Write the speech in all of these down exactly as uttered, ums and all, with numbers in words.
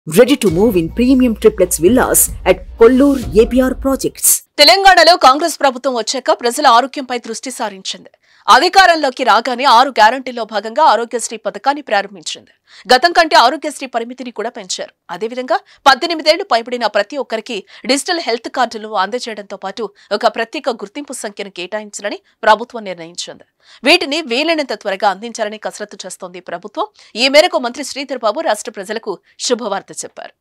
Ready to move in premium triplex villas at Kollur A P R projects. తెలంగాణలో కాంగ్రెస్ ప్రభుత్వం వచ్చాక ప్రజల ఆరోగ్యంపై దృష్టి సారించింది. అధికారంలోకి రాగానే ఆరు గ్యారంటీల్లో భాగంగా ఆరోగ్యశ్రీ పథకాన్ని ప్రారంభించింది. గతం కంటే ఆరోగ్యశ్రీ పరిమితిని కూడా పెంచారు. అదేవిధంగా పద్దెనిమిదేళ్లు పైబడిన ప్రతి ఒక్కరికి డిజిటల్ హెల్త్ కార్డులు అందజేయడంతో పాటు ఒక ప్రత్యేక గుర్తింపు సంఖ్యను కేటాయించాలని ప్రభుత్వం నిర్ణయించింది. వీటిని వీలైనంత త్వరగా అందించాలని కసరత్తు చేస్తోంది ప్రభుత్వం. ఈ మేరకు మంత్రి శ్రీధర్ బాబు రాష్ట్ర ప్రజలకు శుభవార్త చెప్పారు.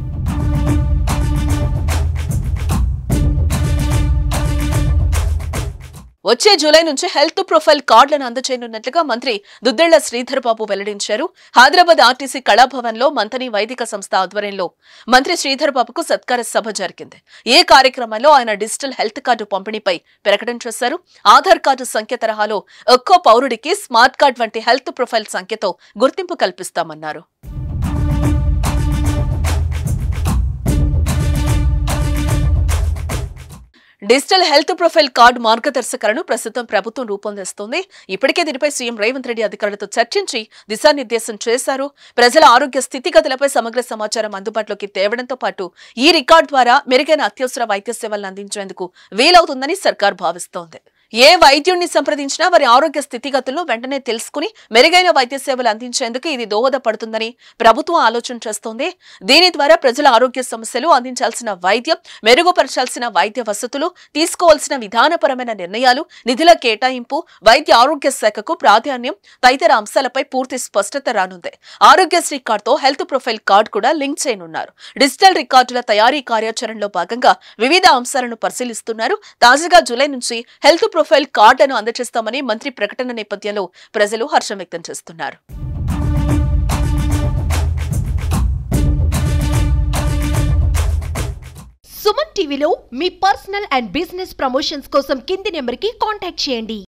వచ్చే జూలై నుంచి హెల్త్ ప్రొఫైల్ కార్డులను అందజేయనున్నట్లుగా మంత్రి దుద్దెళ్ల శ్రీధర్ బాబు వెల్లడించారు. హైదరాబాద్ ఆర్టీసీ కళాభవన్ లో మంతని వైదిక సంస్థ ఆధ్వర్యంలో మంత్రి శ్రీధర్ బాబుకు సత్కార సభ జరిగింది. ఈ కార్యక్రమంలో ఆయన డిజిటల్ హెల్త్ కార్డు పంపిణీపై ప్రకటన చేశారు. ఆధార్ కార్డు సంఖ్య తరహాలో ఒక్కో పౌరుడికి స్మార్ట్ కార్డ్ వంటి హెల్త్ ప్రొఫైల్ సంఖ్యతో గుర్తింపు కల్పిస్తామన్నారు. డిజిటల్ హెల్త్ ప్రొఫైల్ కార్డు మార్గదర్శకాలను ప్రస్తుతం ప్రభుత్వం రూపొందిస్తోంది. ఇప్పటికే దీనిపై సీఎం రేవంత్ రెడ్డి అధికారులతో చర్చించి దిశానిర్దేశం చేశారు. ప్రజల ఆరోగ్య స్థితిగతులపై సమగ్ర సమాచారం అందుబాటులోకి తేవడంతో పాటు ఈ రికార్డు ద్వారా మెరుగైన అత్యవసర వైద్య సేవలను అందించేందుకు వీలవుతుందని సర్కార్ భావిస్తోంది. ఏ వైద్యుడిని సంప్రదించినా వారి ఆరోగ్య స్థితిగతులను వెంటనే తెలుసుకుని మెరుగైన వైద్య సేవలు అందించేందుకు ఇది దోహదపడుతుందని ప్రభుత్వం ఆలోచన చేస్తోంది. దీని ద్వారా ప్రజల ఆరోగ్య సమస్యలు, అందించాల్సిన వైద్యం, మెరుగుపరచాల్సిన వైద్య వసతులు, తీసుకోవాల్సిన విధానపరమైన నిర్ణయాలు, నిధుల కేటాయింపు, వైద్య ఆరోగ్య శాఖకు ప్రాధాన్యం తదితర అంశాలపై పూర్తి స్పష్టత రానుంది. ఆరోగ్యశ్రీ కార్డుతో హెల్త్ ప్రొఫైల్ కార్డు కూడా లింక్ చేయనున్నారు. డిజిటల్ రికార్డుల తయారీ కార్యాచరణలో భాగంగా వివిధ అంశాలను పరిశీలిస్తున్నారు. తాజాగా జూలై నుంచి హెల్త్ ప్రొఫైల్ కార్డును అందజేస్తామని మంత్రి ప్రకటన నేపథ్యంలో ప్రజలు హర్షం వ్యక్తం చేస్తున్నారు. సుమన్ టీవీలో మీ పర్సనల్ అండ్ బిజినెస్ ప్రమోషన్స్ కోసం కింది నెంబర్కి కాంటాక్ట్ చేయండి.